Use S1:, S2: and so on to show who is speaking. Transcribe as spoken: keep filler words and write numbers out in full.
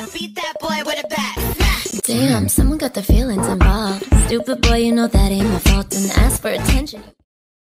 S1: Beat that boy with a bat.
S2: Damn, someone got their feelings involved. Stupid boy, you know that ain't my fault. And ask for attention.